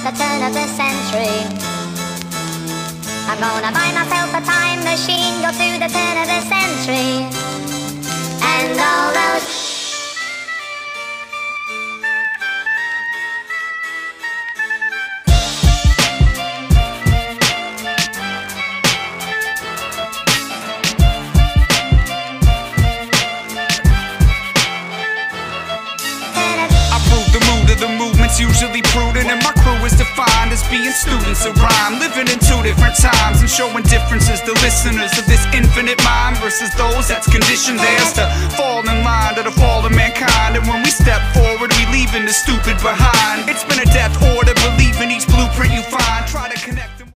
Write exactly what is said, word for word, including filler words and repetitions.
the turn of the century. I'm gonna buy myself a time machine, go to the turn of the century. And all those the movement's usually prudent, and my crew is defined as being students of rhyme, living in two different times and showing differences to listeners of this infinite mind versus those that's conditioned theirs to fall in line to the fall of mankind. And when we step forward, we leaving the stupid behind. It's been a death order, believe in each blueprint you find. Try to connect